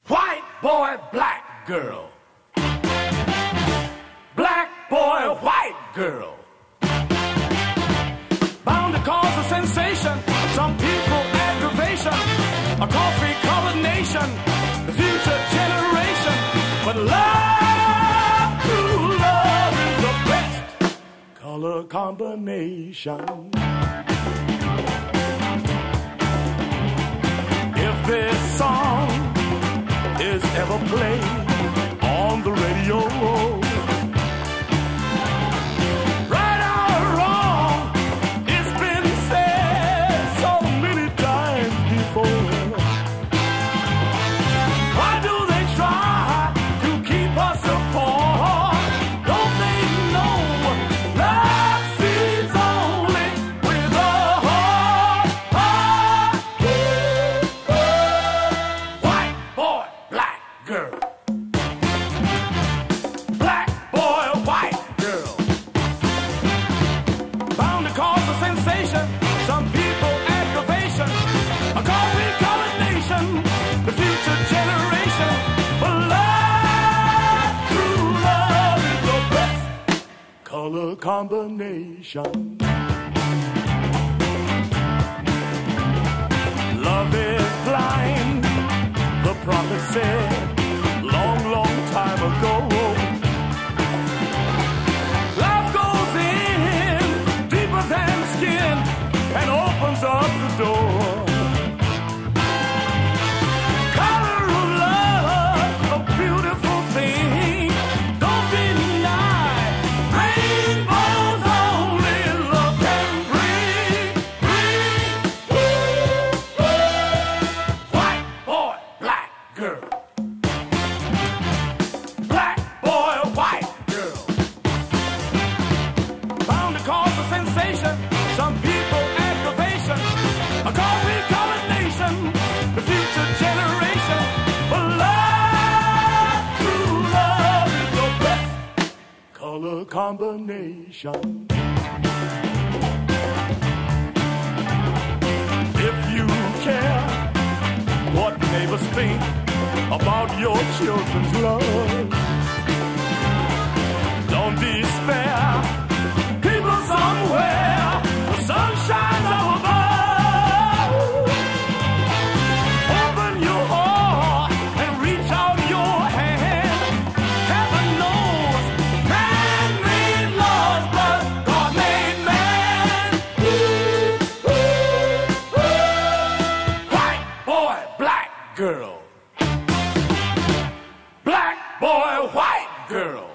White boy, black girl. Black boy, white girl. Bound to cause a sensation, some people aggravation, a coffee-colored nation, the future generation. But love, true love is the best color combination. If this song is ever played on the radio, right or wrong, it's been said so many times before. Why do they try to keep us apart? Don't they know love sees only with a heart? White boy, black girl. Black boy, white girl. Bound to cause a sensation, some people aggravation, a coffee-colored nation, the future generation. But love, true love is the best color combination. Love is blind, the prophet said long, long time ago. Love goes in deeper than skin and opens up the door. Color of love, a beautiful thing. Don't deny rainbows only love can bring. White boy, black girl. Black boy, white girl. Bound to cause a sensation, some people aggravation, a coffee-colored nation, the future generation. But love, true love is the best color combination. If you care what neighbors think about your children's love, don't despair. People somewhere, the sun shines up above. Open your heart and reach out your hand. Heaven knows man made laws, but God made man. White boy, black girl. Black boy, white girl.